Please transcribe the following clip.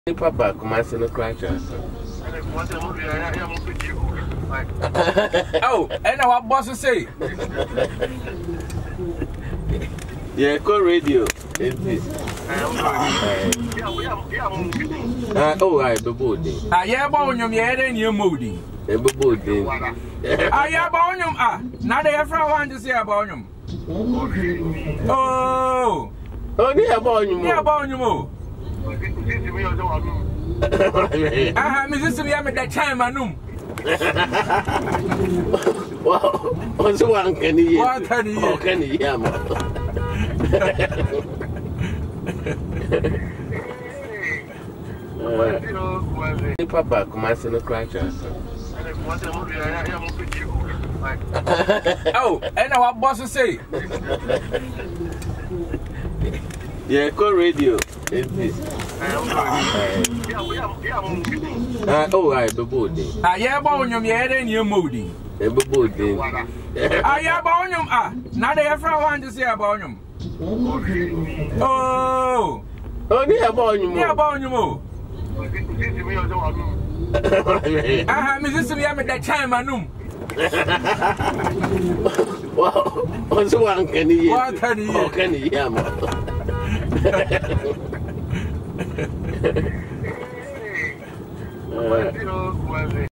Papa, come on, no crash. Oh, and our boss say, yeah, call radio. Oh, I be boarding. I am on your head and you're moody. I be boarding. I am on him. Ah, now they have one to say about him. Oh, near about you. Near about you. Mrs. I'm at that time, I know. Well, what's one can you hear? What can you hear? Papa, come on, no crash. Oh, and our boss say, yeah, call radio. Oh, I be boarding. I am on your head and you're moody. I be boarding. I am on him. Ah, now they have one to say about him. Oh, near about you. Near about you. Mrs. I'm at that time, I know. Well, what's one can you hear? What can you hear?